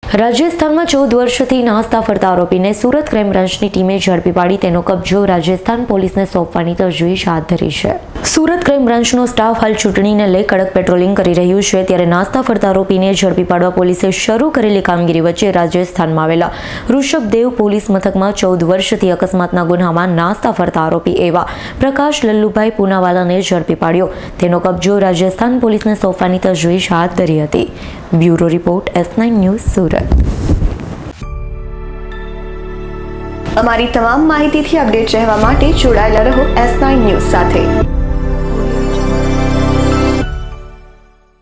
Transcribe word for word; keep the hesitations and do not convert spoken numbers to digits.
રાજસ્થાનમાં ચૌદ વર્ષથી નાસ્તા ફરતા આરોપીને સુરત ક્રાઇમ બ્રાન્ચની ટીમે ઝડપી પાડી તેનો કબજો રાજસ્થાન પોલીસને સોંપવાની તજવીજ હાથ ધરી છે। સુરત ક્રાઇમ બ્રાન્ચનો સ્ટાફ હાલ ચૂંટણીને લઈ કડક પેટ્રોલિંગ કરી રહ્યું છે, ત્યારે નાસ્તા ફરતા આરોપીને ઝડપી પાડવા પોલીસે શરૂ કરેલી કામગીરી વચ્ચે રાજસ્થાનમાં આવેલા ઋષભદેવ પોલીસ મથકમાં ચૌદ વર્ષથી અકસ્માતના ગુન્હામાં નાસ્તા ફરતા આરોપી એવા પ્રકાશ લલ્લુભાઈ પૂનાવાલાને ઝડપી પાડ્યો, તેનો કબજો રાજસ્થાન પોલીસને સોંપવાની તજવીજ હાથ ધરી હતી। Bureau report S nine news Surat. અમારી તમામ માહિતીથી અપડેટ રહેવા માટે જોડાયેલા રહો એસ નાઇન ન્યૂઝ સાથે।